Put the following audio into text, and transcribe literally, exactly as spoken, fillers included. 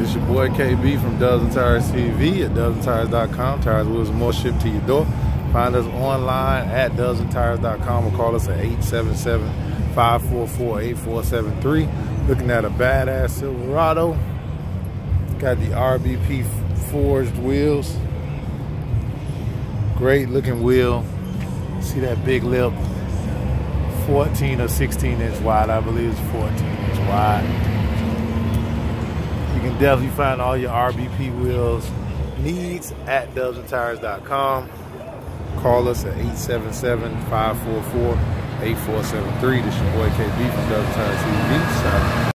This your boy K B from Dozen Tires T V at dozen tires dot com. Tires, wheels, and more shipped to your door. Find us online at dozen tires dot com or call us at eight seven seven, five four four, eight four seven three. Looking at a badass Silverado. Got the R B P forged wheels. Great looking wheel. See that big lip? fourteen or sixteen inch wide. I believe it's fourteen inch wide. You can definitely find all your R B P wheels needs at dozen tires dot com. Call us at eight seven seven, five four four, eight four seven three. This is your boy K B from Dozen Tires T V.